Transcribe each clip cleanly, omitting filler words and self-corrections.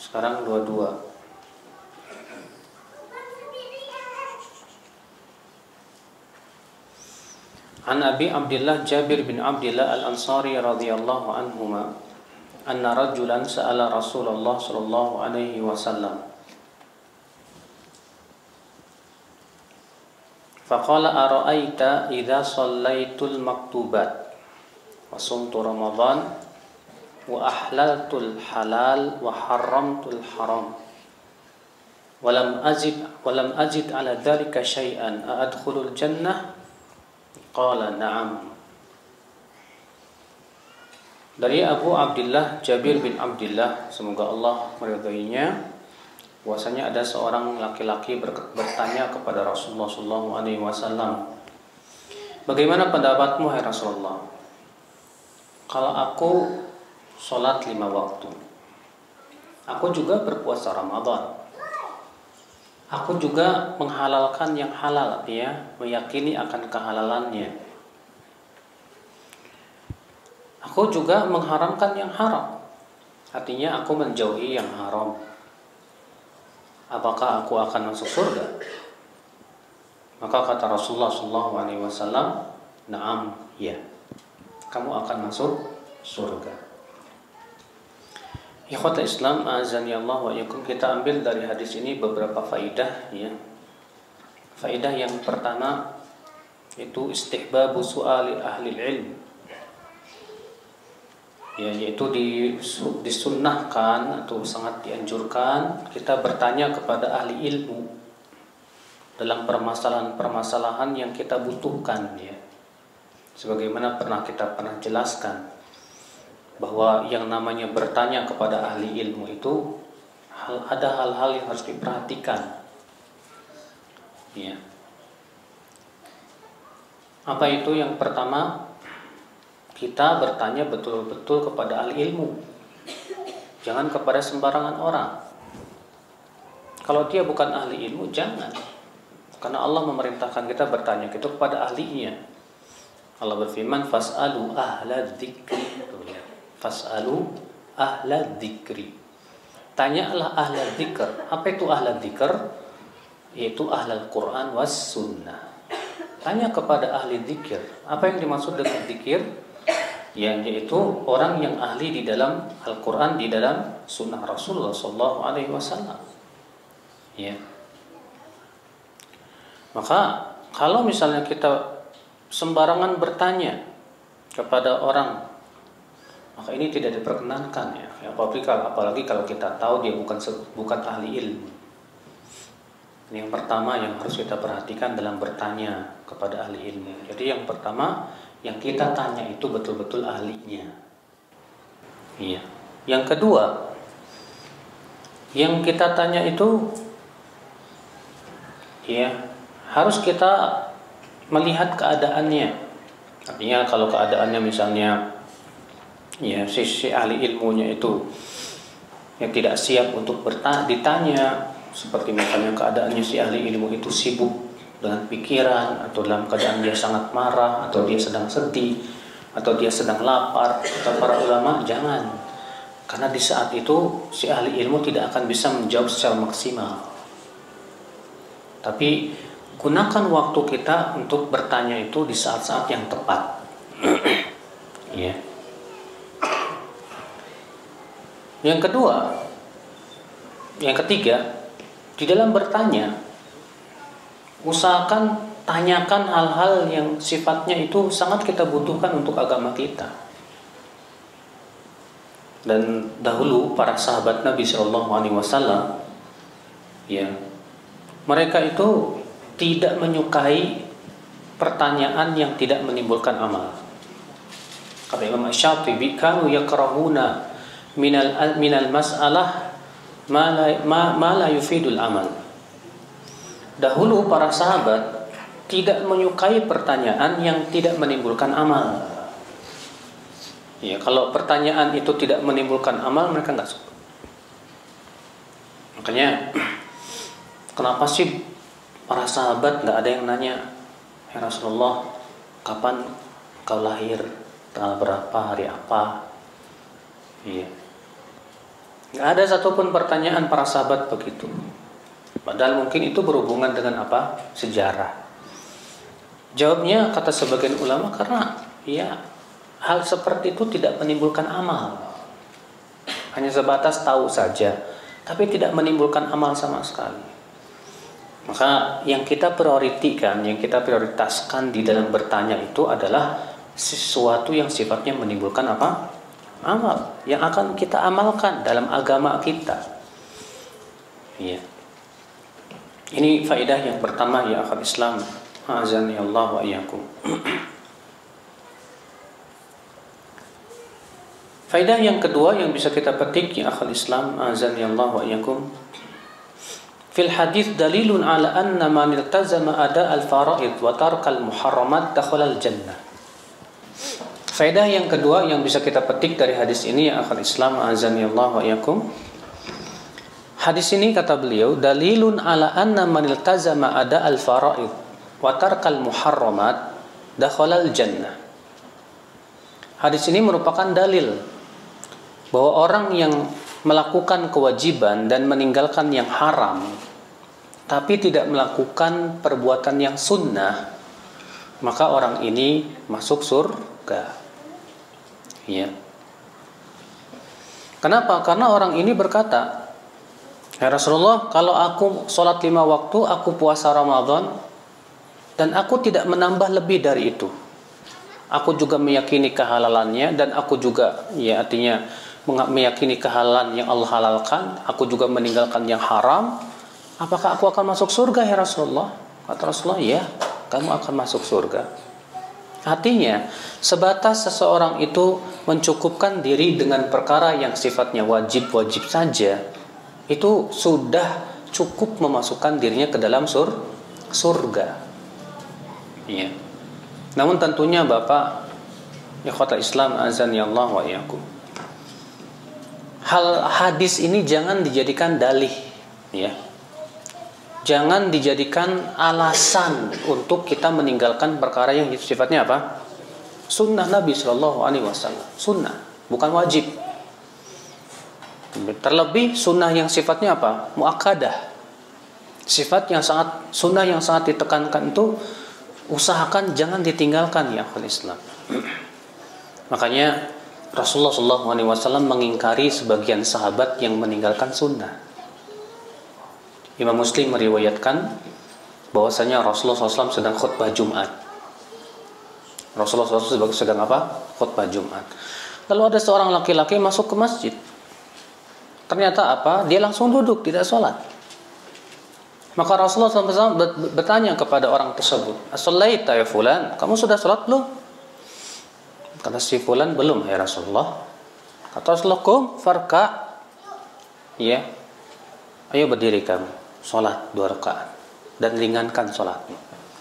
Sekarang 22. An Abi Abdullah Jabir bin Abdullah Al-Ansari radhiyallahu anhuma anna rajulan sa'ala Rasulullah sallallahu alaihi wasallam faqala ara'aita idza shallaitul maktubat wa sumtu ramadan wa ahlaltul halal wa haramtul haram walam ajid ala dhalika syai'an a'adkhulul jannah qala na'am. Dari Abu Abdullah Jabir bin Abdullah, semoga Allah meridainya, bahwasanya ada seorang laki-laki bertanya kepada Rasulullah SAW, bagaimana pendapatmu hai Rasulullah, kalau aku sholat 5 waktu, aku juga berpuasa Ramadan, aku juga menghalalkan yang halal, ya, meyakini akan kehalalannya. Aku juga mengharamkan yang haram, artinya aku menjauhi yang haram. Apakah aku akan masuk surga? Maka kata Rasulullah SAW, na'am, ya, kamu akan masuk surga. Ikhwatul Islam, azani Allah wa yakum, kita ambil dari hadis ini beberapa faidah, ya. Faidah yang pertama itu istihbabu su'ali ahli ilm, ya, yaitu disunnahkan atau sangat dianjurkan kita bertanya kepada ahli ilmu dalam permasalahan-permasalahan yang kita butuhkan, ya. Sebagaimana kita pernah jelaskan bahwa yang namanya bertanya kepada ahli ilmu itu ada hal-hal yang harus diperhatikan, ya. Apa itu? Yang pertama, kita bertanya betul-betul kepada ahli ilmu, jangan kepada sembarangan orang. Kalau dia bukan ahli ilmu, jangan, karena Allah memerintahkan kita bertanya itu kepada ahlinya. Allah berfirman, fas'alu ahla dzikri, fas'alu ahla dzikri, tanyalah ahla dzikr. Apa itu ahla dzikr? Yaitu ahlul Quran was sunnah. Tanya kepada ahli dzikir. Apa yang dimaksud dengan dzikir? Yaitu orang yang ahli di dalam Al-Quran, di dalam sunnah Rasulullah SAW, ya. Maka kalau misalnya kita sembarangan bertanya kepada orang, maka ini tidak diperkenankan, ya. Apalagi kalau kita tahu dia bukan ahli ilmu. Ini yang pertama yang harus kita perhatikan dalam bertanya kepada ahli ilmu. Jadi yang pertama, yang kita tanya itu betul-betul ahlinya, iya. Yang kedua, yang kita tanya itu, ya, harus kita melihat keadaannya. Artinya kalau keadaannya misalnya, ya, si ahli ilmunya itu yang tidak siap untuk ditanya, seperti misalnya keadaannya si ahli ilmu itu sibuk dengan pikiran, atau dalam keadaan dia sangat marah, atau dia sedang sedih, atau dia sedang lapar, kata para ulama, jangan. Karena di saat itu si ahli ilmu tidak akan bisa menjawab secara maksimal. Tapi gunakan waktu kita untuk bertanya itu di saat-saat yang tepat. Ya. Yang ketiga, di dalam bertanya, usahakan tanyakan hal-hal yang sifatnya itu sangat kita butuhkan untuk agama kita. Dan dahulu para sahabat Nabi SAW, ya, mereka itu tidak menyukai pertanyaan yang tidak menimbulkan amal. Kata Imam Asy-Syafi'i, kanu yakrahuna minal mas'alah ma la yufidul amal. Dahulu para sahabat tidak menyukai pertanyaan yang tidak menimbulkan amal. Ya, kalau pertanyaan itu tidak menimbulkan amal, mereka nggak suka. Makanya, kenapa sih para sahabat nggak ada yang nanya, ya Rasulullah, kapan kau lahir, tanggal berapa, hari apa? Iya. Nggak ada satupun pertanyaan para sahabat begitu. Padahal mungkin itu berhubungan dengan apa? Sejarah. Jawabnya kata sebagian ulama karena ya hal seperti itu tidak menimbulkan amal. Hanya sebatas tahu saja, tapi tidak menimbulkan amal sama sekali. Maka yang kita prioritaskan di dalam bertanya itu adalah sesuatu yang sifatnya menimbulkan apa? Amal yang akan kita amalkan dalam agama kita. Iya. Ini faedah yang pertama ya akhal Islam, azani Allah wa iyyakum. Faedah yang kedua yang bisa kita petik ya akhal Islam, azani Allah wa iyyakum. Fil hadis dalilun ala anna man iltazama ada al-fara'id wa tarka al-muharramat dakhala al-jannah. Faedah yang kedua yang bisa kita petik dari hadis ini ya akhal Islam, azani Allah wa iyyakum. Hadis ini kata beliau dalilun ala anna man iltazama ada al-fara'id wa tarka al-muharramat dakhala al-jannah. Hadis ini merupakan dalil bahwa orang yang melakukan kewajiban dan meninggalkan yang haram tapi tidak melakukan perbuatan yang sunnah, maka orang ini masuk surga. Ya. Kenapa? Karena orang ini berkata, ya Rasulullah, kalau aku sholat 5 waktu, aku puasa Ramadan, dan aku tidak menambah lebih dari itu. Aku juga meyakini kehalalannya, dan aku juga, ya artinya meyakini kehalalan yang Allah halalkan, aku juga meninggalkan yang haram. Apakah aku akan masuk surga ya Rasulullah? Kata Rasulullah, ya, kamu akan masuk surga. Artinya, sebatas seseorang itu mencukupkan diri dengan perkara yang sifatnya wajib-wajib saja, itu sudah cukup memasukkan dirinya ke dalam surga. Ya. Namun tentunya Bapak, ikhwatal Islam, azani Allah wa iyyakum. Hal hadis ini jangan dijadikan dalih, ya. Jangan dijadikan alasan untuk kita meninggalkan perkara yang sifatnya apa? Sunnah Nabi Shallallahu Alaihi Wasallam. Sunnah, bukan wajib. Terlebih sunnah yang sifatnya apa? Muakkadah. Sifat yang sangat sunnah yang sangat ditekankan itu usahakan jangan ditinggalkan ya akhul Islam. Makanya Rasulullah Shallallahu Alaihi Wasallam mengingkari sebagian sahabat yang meninggalkan sunnah. Imam Muslim meriwayatkan bahwasanya Rasulullah SAW sedang khutbah Jumat. Rasulullah SAW sedang apa? Khutbah Jumat. Lalu ada seorang laki-laki masuk ke masjid. Ternyata apa? Dia langsung duduk, tidak sholat. Maka Rasulullah SAW bertanya kepada orang tersebut, "As-shallaita ya fulan? Kamu sudah sholat belum?" Kata si fulan, "Belum ya Rasulullah." Kata Rasulullah, "Kum farka." Ya. Ayo berdiri kamu. Sholat 2 rakaat dan ringankan sholatmu.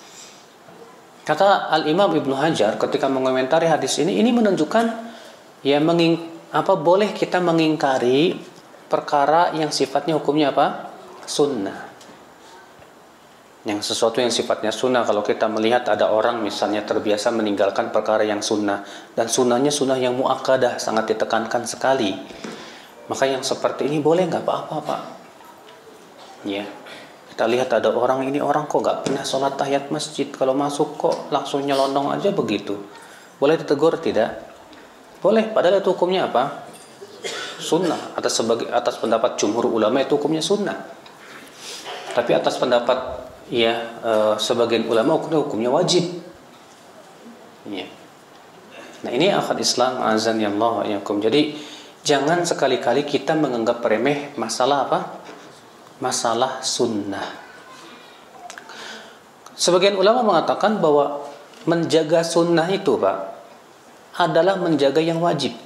Kata Al-Imam Ibnu Hajar ketika mengomentari hadis ini menunjukkan ya boleh kita mengingkari perkara yang sifatnya hukumnya apa? Sunnah. Yang sesuatu yang sifatnya sunnah, kalau kita melihat ada orang misalnya terbiasa meninggalkan perkara yang sunnah dan sunnahnya sunnah yang muakkadah, sangat ditekankan sekali, maka yang seperti ini boleh nggak apa-apa Pak. Ya, kita lihat ada orang kok nggak pernah sholat tahiyat masjid, kalau masuk kok langsung nyelonong aja begitu. Boleh ditegur tidak? Boleh, padahal itu hukumnya apa? Sunnah. Atas pendapat jumhur ulama itu hukumnya sunnah. Tapi atas pendapat sebagian ulama hukumnya wajib. Ya. Nah ini akhwat Islam, azan ya Allah wa iyyakum. Jadi jangan sekali-kali kita menganggap remeh masalah apa? Masalah sunnah. Sebagian ulama mengatakan bahwa menjaga sunnah itu Pak adalah menjaga yang wajib.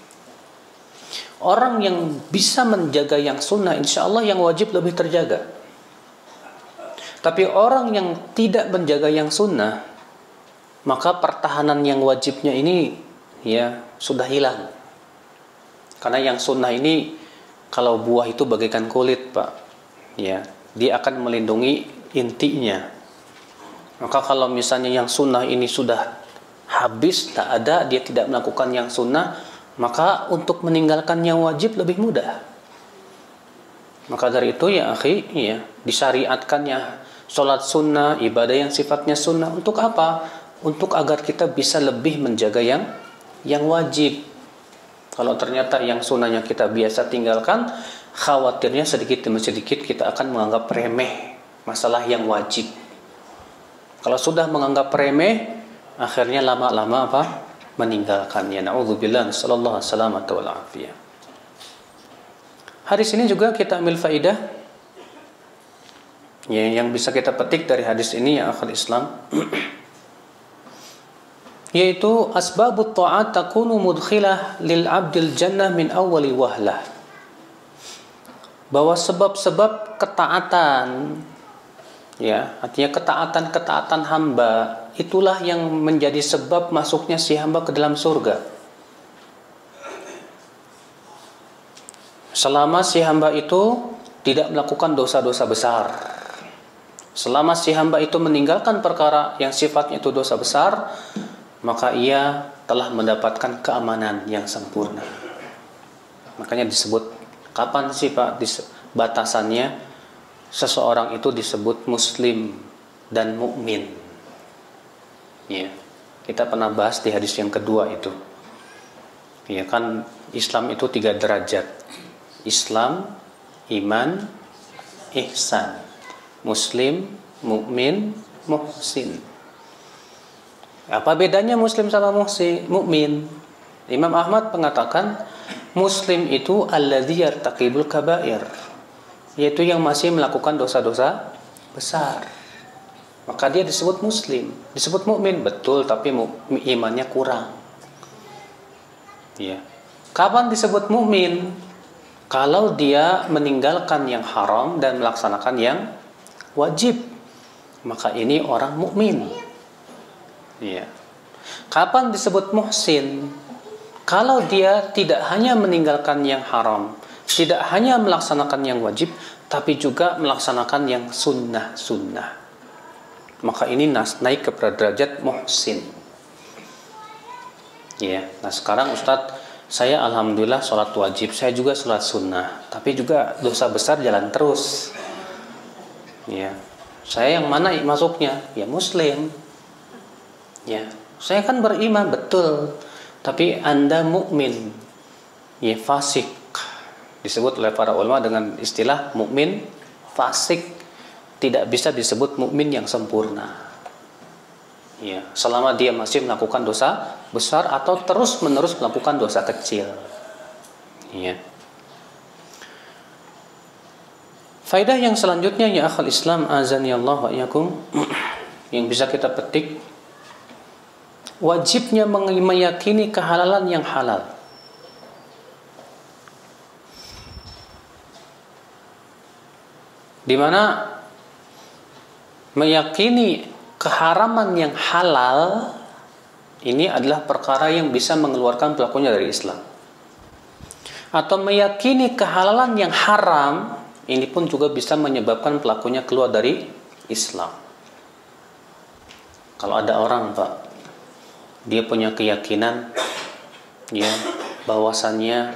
Orang yang bisa menjaga yang sunnah, insya Allah yang wajib lebih terjaga. Tapi orang yang tidak menjaga yang sunnah, maka pertahanan yang wajibnya ini ya sudah hilang. Karena yang sunnah ini kalau buah itu bagaikan kulit Pak, ya dia akan melindungi intinya. Maka kalau misalnya yang sunnah ini sudah habis, tak ada, dia tidak melakukan yang sunnah, maka untuk meninggalkan yang wajib lebih mudah. Maka dari itu ya akhi, ya, disyariatkannya sholat sunnah, ibadah yang sifatnya sunnah. Untuk apa? Untuk agar kita bisa lebih menjaga yang wajib. Kalau ternyata yang sunnahnya kita biasa tinggalkan, khawatirnya sedikit demi sedikit kita akan menganggap remeh masalah yang wajib. Kalau sudah menganggap remeh, akhirnya lama-lama apa? Meninggalkannya. Na'udzubillah, sallallahu alaihi wasallam wal afiyah. Hadis ini juga kita ambil faidah ya, yang bisa kita petik dari hadis ini ya akhul Islam, yaitu asbabut ta'at takunu mudkhilah lil abdil jannah min awwali wahlah. Bahwa sebab-sebab ketaatan, ya, artinya ketaatan hamba itulah yang menjadi sebab masuknya si hamba ke dalam surga. Selama si hamba itu tidak melakukan dosa-dosa besar. Selama si hamba itu meninggalkan perkara yang sifatnya itu dosa besar, maka ia telah mendapatkan keamanan yang sempurna. Makanya disebut, kapan sih Pak batasannya seseorang itu disebut muslim dan mukmin? Ya, kita pernah bahas di hadis yang kedua itu. Ya kan, Islam itu 3 derajat. Islam, iman, ihsan. Muslim, mukmin, muhsin. Apa bedanya muslim sama mukmin? Imam Ahmad mengatakan muslim itu alladzi yartaqibul kabair, yaitu yang masih melakukan dosa-dosa besar. Maka dia disebut muslim. Disebut mukmin betul, tapi imannya kurang. Ya. Kapan disebut mukmin? Kalau dia meninggalkan yang haram dan melaksanakan yang wajib, maka ini orang mukmin. Ya. Kapan disebut muhsin? Kalau dia tidak hanya meninggalkan yang haram, tidak hanya melaksanakan yang wajib, tapi juga melaksanakan yang sunnah-sunnah, maka ini naik ke derajat muhsin. Ya. Nah sekarang Ustadz, saya alhamdulillah sholat wajib, saya juga sholat sunnah, tapi juga dosa besar jalan terus. Ya, saya yang mana masuknya? Ya muslim. Ya, saya kan beriman betul, tapi Anda mukmin, ya fasik. Disebut oleh para ulama dengan istilah mukmin fasik, tidak bisa disebut mukmin yang sempurna. Ya, selama dia masih melakukan dosa besar atau terus-menerus melakukan dosa kecil. Ya. Faedah yang selanjutnya ya akhul Islam azani Allah wa iyyakum, yang bisa kita petik, wajibnya meyakini kehalalan yang halal. Di mana meyakini keharaman yang halal ini adalah perkara yang bisa mengeluarkan pelakunya dari Islam. Atau meyakini kehalalan yang haram, ini pun juga bisa menyebabkan pelakunya keluar dari Islam. Kalau ada orang Pak, dia punya keyakinan ya bahwasannya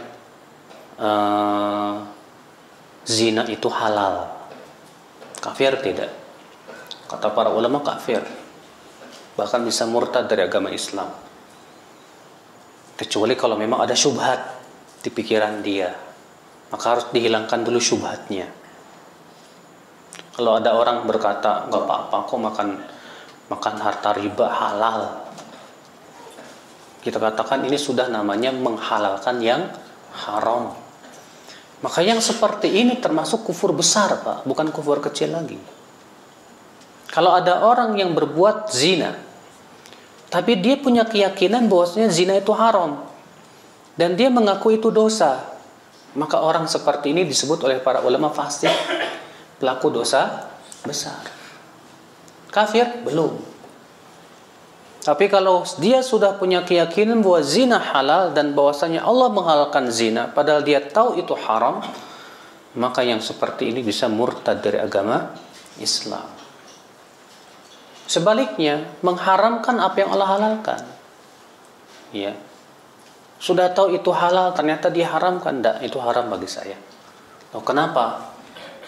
zina itu halal, kafir tidak? Kata para ulama kafir, bahkan bisa murtad dari agama Islam, kecuali kalau memang ada syubhat di pikiran dia, maka harus dihilangkan dulu syubhatnya. Kalau ada orang berkata nggak apa-apa kok makan harta riba halal, kita katakan ini sudah namanya menghalalkan yang haram. Maka yang seperti ini termasuk kufur besar Pak, bukan kufur kecil lagi. Kalau ada orang yang berbuat zina, tapi dia punya keyakinan bahwasanya zina itu haram, dan dia mengaku itu dosa, maka orang seperti ini disebut oleh para ulama fasik, pelaku dosa besar. Kafir? Belum. Tapi kalau dia sudah punya keyakinan bahwa zina halal dan bahwasanya Allah menghalalkan zina, padahal dia tahu itu haram, maka yang seperti ini bisa murtad dari agama Islam. Sebaliknya, mengharamkan apa yang Allah halalkan. Ya. Sudah tahu itu halal, ternyata diharamkan. Tidak, itu haram bagi saya. Loh, kenapa?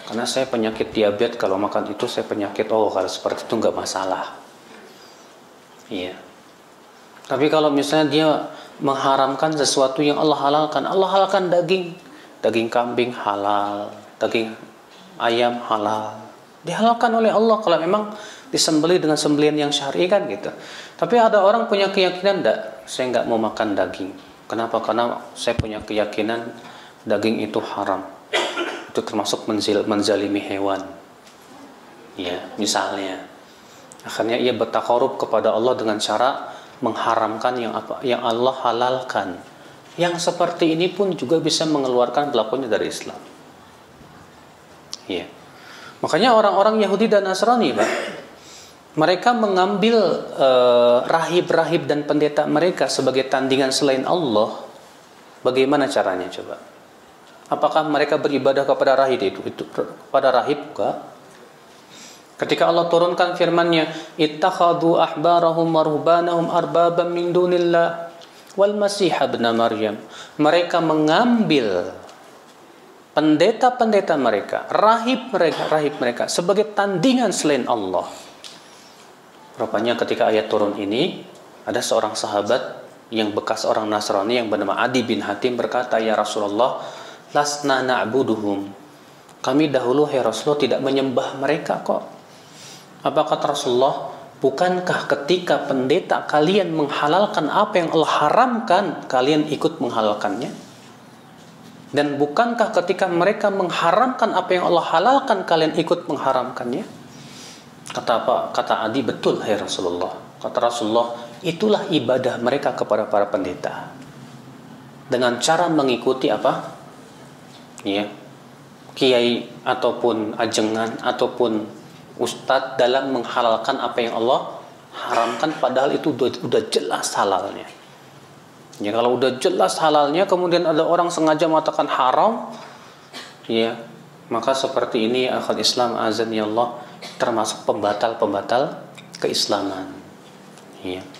karena saya penyakit diabetes, kalau makan itu saya penyakit. Oh, kalau seperti itu nggak masalah. Iya. Tapi kalau misalnya dia mengharamkan sesuatu yang Allah halalkan daging kambing halal, daging ayam halal, dihalalkan oleh Allah kalau memang disembelih dengan sembelihan yang syar'i kan gitu. Tapi ada orang punya keyakinan, saya nggak mau makan daging. Kenapa? Karena saya punya keyakinan daging itu haram. Itu termasuk menzalimi hewan. Ya, misalnya. Akhirnya ia bertakarub kepada Allah dengan cara mengharamkan yang Allah halalkan. Yang seperti ini pun juga bisa mengeluarkan pelakunya dari Islam. Ya. Makanya orang-orang Yahudi dan Nasrani, Pak, mereka mengambil rahib-rahib dan pendeta mereka sebagai tandingan selain Allah. Bagaimana caranya coba? Apakah mereka beribadah kepada rahib itu kepada rahib? Enggak. Ketika Allah turunkan firman-Nya, ittakhadhu ahbarahum wa ruhbanahum arbaban min dunillah wal masih ibn Maryam. Mereka mengambil pendeta-pendeta mereka, rahib mereka sebagai tandingan selain Allah. Rupanya ketika ayat turun ini, ada seorang sahabat yang bekas orang Nasrani yang bernama Adi bin Hatim berkata, "Ya Rasulullah, lasna na'buduhum." Kami dahulu, hai Rasulullah, tidak menyembah mereka kok. Apa kata Rasulullah? Bukankah ketika pendeta kalian menghalalkan apa yang Allah haramkan, kalian ikut menghalalkannya? Dan bukankah ketika mereka mengharamkan apa yang Allah halalkan, kalian ikut mengharamkannya? Kata Adi, betul hai Rasulullah. Kata Rasulullah, itulah ibadah mereka kepada para pendeta. Dengan cara mengikuti apa? Ya, kiai ataupun ajengan ataupun ustadz dalam menghalalkan apa yang Allah haramkan, padahal itu udah jelas halalnya. Ya, kalau udah jelas halalnya kemudian ada orang sengaja mengatakan haram, ya, maka seperti ini akhal Islam azan ya Allah termasuk pembatal keislaman. Ya.